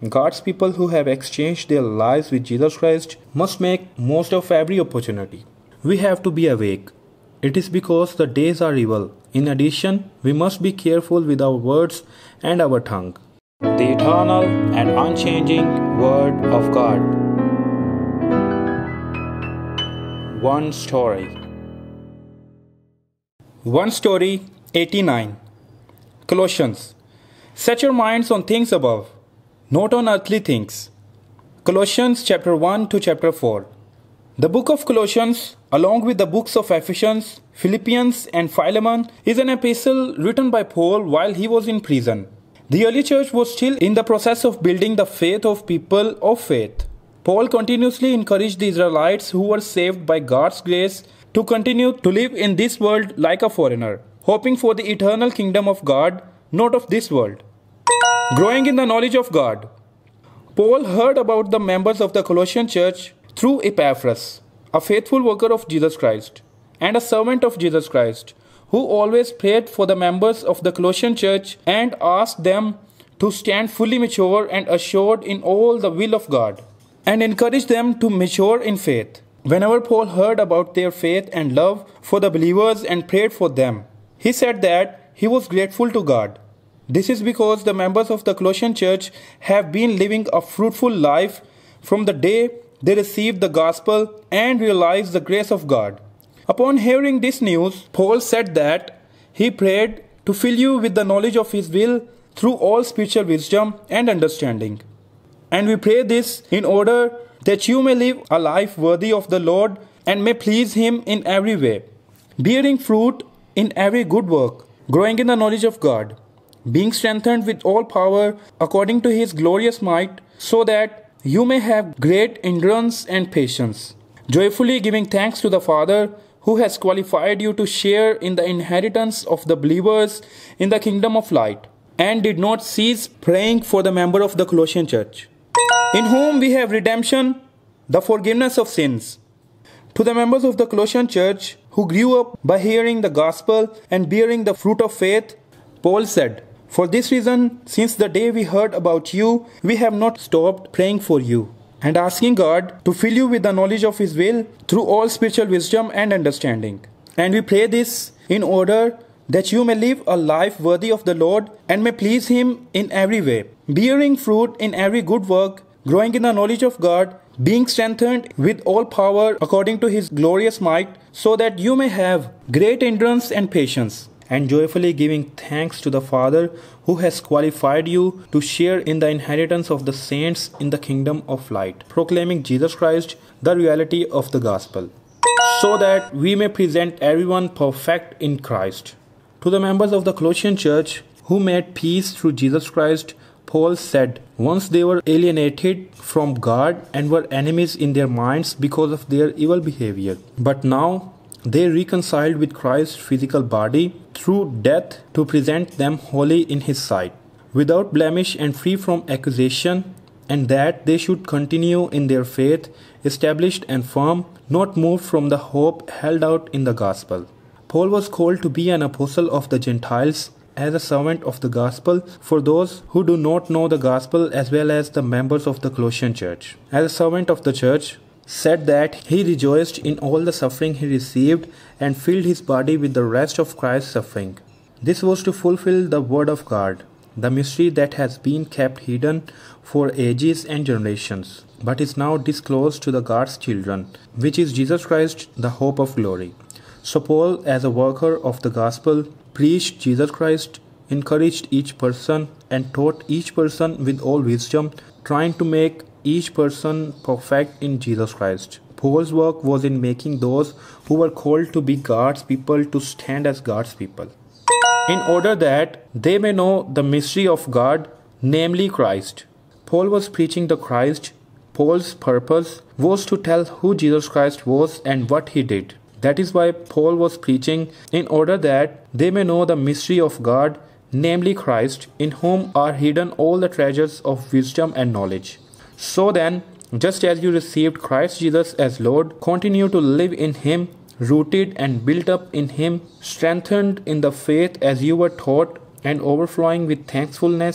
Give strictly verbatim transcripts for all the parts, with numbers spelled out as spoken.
God's people who have exchanged their lives with Jesus Christ must make most of every opportunity. We have to be awake. It is because the days are evil. In addition, we must be careful with our words and our tongue. The eternal and unchanging Word of God. One story. One story, eighty-nine. Colossians. Set your minds on things above, not on earthly things. Colossians chapter one to chapter four. The book of Colossians, along with the books of Ephesians, Philippians, and Philemon, is an epistle written by Paul while he was in prison. The early church was still in the process of building the faith of people of faith. Paul continuously encouraged the Israelites who were saved by God's grace to continue to live in this world like a foreigner, hoping for the eternal kingdom of God, not of this world. Growing in the knowledge of God. Paul heard about the members of the Colossian church through Epaphras, a faithful worker of Jesus Christ, and a servant of Jesus Christ, who always prayed for the members of the Colossian church and asked them to stand fully mature and assured in all the will of God, and encouraged them to mature in faith. Whenever Paul heard about their faith and love for the believers and prayed for them, he said that he was grateful to God. This is because the members of the Colossian church have been living a fruitful life from the day they received the gospel and realized the grace of God. Upon hearing this news, Paul said that he prayed to fill you with the knowledge of his will through all spiritual wisdom and understanding. And we pray this in order that you may live a life worthy of the Lord and may please him in every way, bearing fruit in every good work, growing in the knowledge of God, being strengthened with all power according to his glorious might, so that you may have great endurance and patience, joyfully giving thanks to the Father who has qualified you to share in the inheritance of the believers in the kingdom of light, and did not cease praying for the member of the Colossian church, in whom we have redemption, the forgiveness of sins. To the members of the Colossian church who grew up by hearing the gospel and bearing the fruit of faith, Paul said, "For this reason, since the day we heard about you, we have not stopped praying for you and asking God to fill you with the knowledge of his will through all spiritual wisdom and understanding. And we pray this in order that you may live a life worthy of the Lord and may please him in every way, bearing fruit in every good work, growing in the knowledge of God, being strengthened with all power according to his glorious might, so that you may have great endurance and patience, and joyfully giving thanks to the Father who has qualified you to share in the inheritance of the saints in the kingdom of light, proclaiming Jesus Christ, the reality of the gospel, so that we may present everyone perfect in Christ." To the members of the Colossian church who made peace through Jesus Christ, Paul said, once they were alienated from God and were enemies in their minds because of their evil behavior, but now they reconciled with Christ's physical body through death to present them holy in his sight, without blemish and free from accusation, and that they should continue in their faith, established and firm, not moved from the hope held out in the gospel. Paul was called to be an apostle of the Gentiles as a servant of the gospel for those who do not know the gospel, as well as the members of the Colossian church. As a servant of the church, said that he rejoiced in all the suffering he received and filled his body with the rest of Christ's suffering. This was to fulfill the word of God, the mystery that has been kept hidden for ages and generations, but is now disclosed to the God's children, which is Jesus Christ, the hope of glory. So Paul, as a worker of the gospel, preached Jesus Christ, encouraged each person, and taught each person with all wisdom, trying to make each person perfect in Jesus Christ. Paul's work was in making those who were called to be God's people to stand as God's people, in order that they may know the mystery of God, namely Christ. Paul was preaching the Christ. Paul's purpose was to tell who Jesus Christ was and what he did. That is why Paul was preaching, in order that they may know the mystery of God, namely Christ, in whom are hidden all the treasures of wisdom and knowledge. So then, just as you received Christ Jesus as Lord, continue to live in him, rooted and built up in him, strengthened in the faith as you were taught, and overflowing with thankfulness.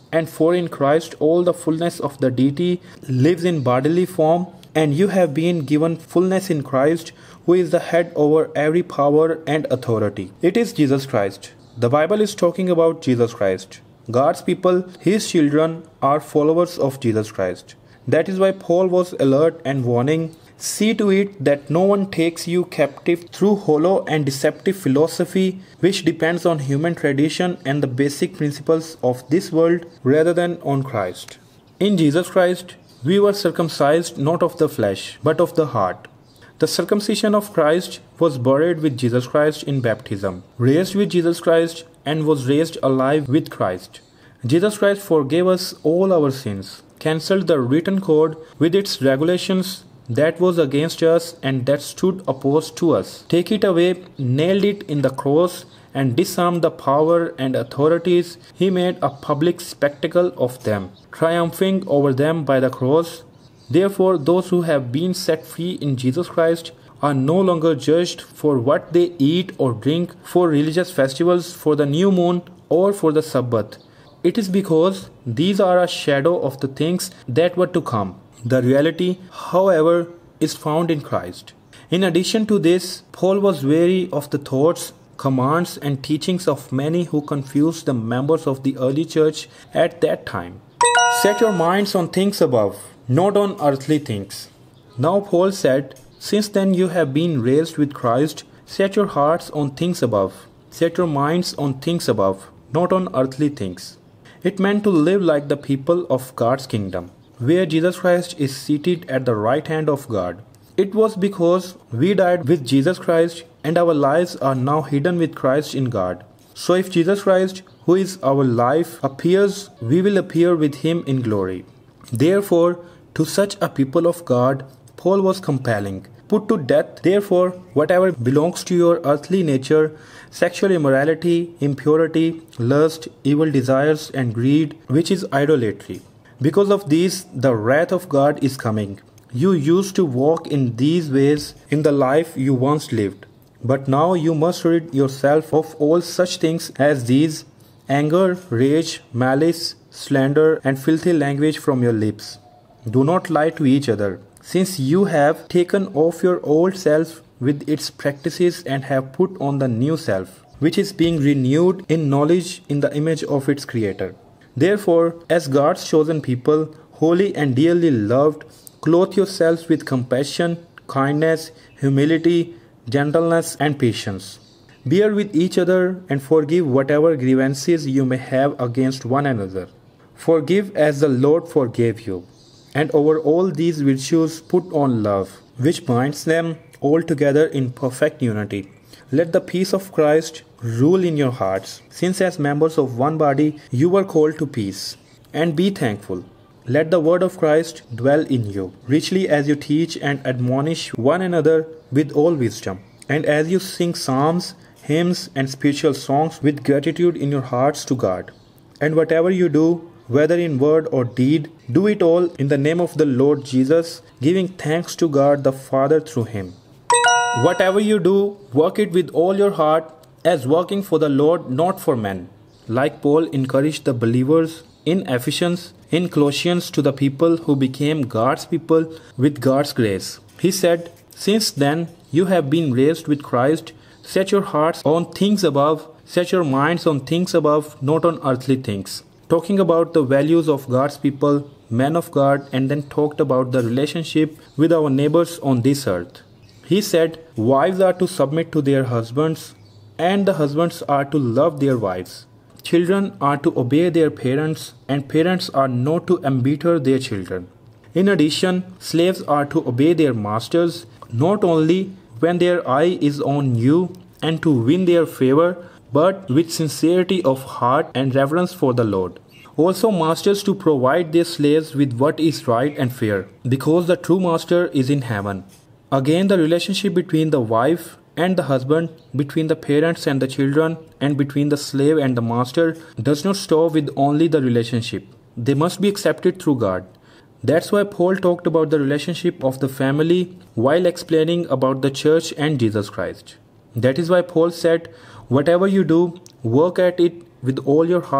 And for in Christ all the fullness of the deity lives in bodily form, and you have been given fullness in Christ, who is the head over every power and authority. It is Jesus Christ. The Bible is talking about Jesus Christ. God's people, His children, are followers of Jesus Christ. That is why Paul was alert and warning, "See to it that no one takes you captive through hollow and deceptive philosophy which depends on human tradition and the basic principles of this world rather than on Christ." In Jesus Christ, we were circumcised not of the flesh, but of the heart. The circumcision of Christ was buried with Jesus Christ in baptism, raised with Jesus Christ, and was raised alive with Christ. Jesus Christ forgave us all our sins, cancelled the written code with its regulations that was against us and that stood opposed to us, take it away, nailed it in the cross, and disarmed the power and authorities. He made a public spectacle of them, triumphing over them by the cross. Therefore, those who have been set free in Jesus Christ are no longer judged for what they eat or drink, for religious festivals, for the new moon, or for the Sabbath. It is because these are a shadow of the things that were to come. The reality, however, is found in Christ. In addition to this, Paul was wary of the thoughts, commands, and teachings of many who confused the members of the early church at that time. Set your minds on things above, not on earthly things. Now Paul said, "Since then you have been raised with Christ, set your hearts on things above. Set your minds on things above, not on earthly things." It meant to live like the people of God's kingdom, where Jesus Christ is seated at the right hand of God. It was because we died with Jesus Christ and our lives are now hidden with Christ in God. So if Jesus Christ, who is our life, appears, we will appear with Him in glory. Therefore, to such a people of God, Paul was compelling, "Put to death, therefore, whatever belongs to your earthly nature, sexual immorality, impurity, lust, evil desires, and greed, which is idolatry. Because of these, the wrath of God is coming. You used to walk in these ways in the life you once lived. But now you must rid yourself of all such things as these: anger, rage, malice, slander, and filthy language from your lips. Do not lie to each other, since you have taken off your old self with its practices and have put on the new self, which is being renewed in knowledge in the image of its Creator. Therefore, as God's chosen people, holy and dearly loved, clothe yourselves with compassion, kindness, humility, gentleness, and patience. Bear with each other and forgive whatever grievances you may have against one another. Forgive as the Lord forgave you. And over all these virtues put on love, which binds them all together in perfect unity. Let the peace of Christ rule in your hearts, since as members of one body you were called to peace. And be thankful. Let the word of Christ dwell in you, richly as you teach and admonish one another with all wisdom, and as you sing psalms, hymns, and spiritual songs with gratitude in your hearts to God. And whatever you do, whether in word or deed, do it all in the name of the Lord Jesus, giving thanks to God the Father through Him. Whatever you do, work it with all your heart, as working for the Lord, not for men. Like Paul encouraged the believers in Ephesians, in Colossians, to the people who became God's people with God's grace. He said, "Since then you have been raised with Christ, set your hearts on things above, set your minds on things above, not on earthly things." Talking about the values of God's people, men of God, and then talked about the relationship with our neighbors on this earth. He said, wives are to submit to their husbands, and the husbands are to love their wives. Children are to obey their parents, and parents are not to embitter their children. In addition, slaves are to obey their masters, not only when their eye is on you and to win their favor, but with sincerity of heart and reverence for the Lord. Also, masters to provide their slaves with what is right and fair, because the true master is in heaven. Again, the relationship between the wife and the husband, between the parents and the children, and between the slave and the master does not stop with only the relationship. They must be accepted through God. That's why Paul talked about the relationship of the family while explaining about the church and Jesus Christ. That is why Paul said, whatever you do, work at it with all your heart,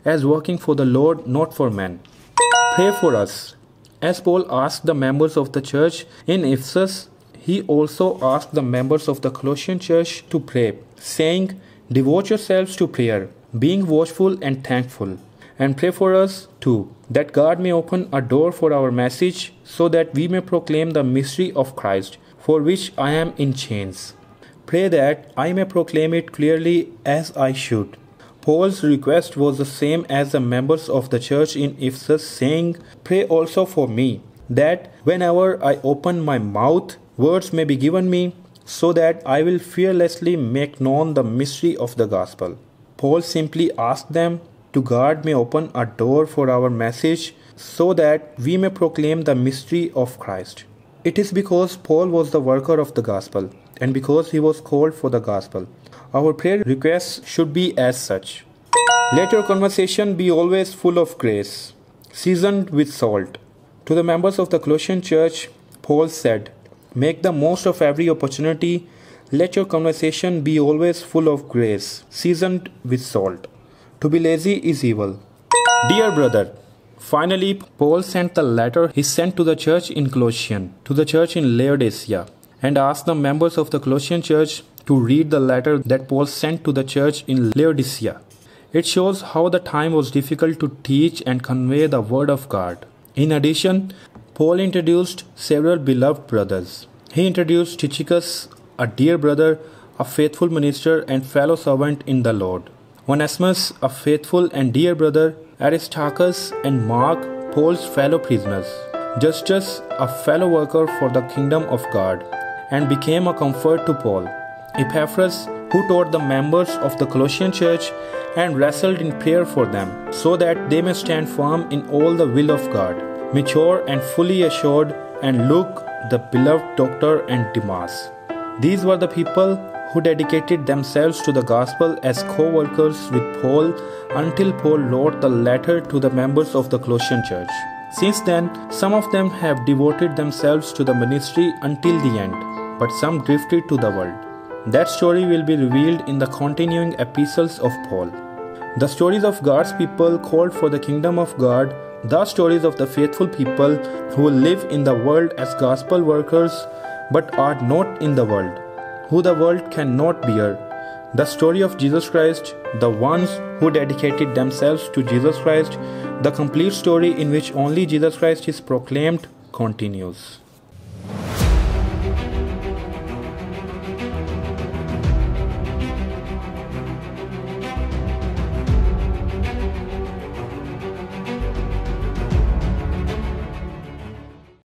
as working for the Lord, not for men. Pray for us. As Paul asked the members of the church in Ephesus, he also asked the members of the Colossian church to pray, saying, "Devote yourselves to prayer, being watchful and thankful. And pray for us too, that God may open a door for our message, so that we may proclaim the mystery of Christ, for which I am in chains. Pray that I may proclaim it clearly as I should." Paul's request was the same as the members of the church in Ephesus, saying, "Pray also for me, that whenever I open my mouth, words may be given me, so that I will fearlessly make known the mystery of the gospel." Paul simply asked them to God may open a door for our message, so that we may proclaim the mystery of Christ. It is because Paul was the worker of the gospel, and because he was called for the gospel. Our prayer requests should be as such. Let your conversation be always full of grace, seasoned with salt. To the members of the Colossian church, Paul said, "Make the most of every opportunity. Let your conversation be always full of grace, seasoned with salt. To be lazy is evil." Dear brother, finally, Paul sent the letter he sent to the church in Colossian, to the church in Laodicea, and asked the members of the Colossian church to read the letter that Paul sent to the church in Laodicea. It shows how the time was difficult to teach and convey the word of God. In addition, Paul introduced several beloved brothers. He introduced Tychicus, a dear brother, a faithful minister and fellow servant in the Lord. Onesimus, a faithful and dear brother, Aristarchus and Mark, Paul's fellow prisoners. Justus, a fellow worker for the kingdom of God, and became a comfort to Paul. Epaphras, who taught the members of the Colossian church and wrestled in prayer for them, so that they may stand firm in all the will of God, mature and fully assured, and Luke, the beloved doctor, and Demas. These were the people who dedicated themselves to the gospel as co-workers with Paul until Paul wrote the letter to the members of the Colossian church. Since then, some of them have devoted themselves to the ministry until the end, but some drifted to the world. That story will be revealed in the continuing epistles of Paul. The stories of God's people called for the kingdom of God, the stories of the faithful people who live in the world as gospel workers but are not in the world, who the world cannot bear. The story of Jesus Christ, the ones who dedicated themselves to Jesus Christ, the complete story in which only Jesus Christ is proclaimed, continues.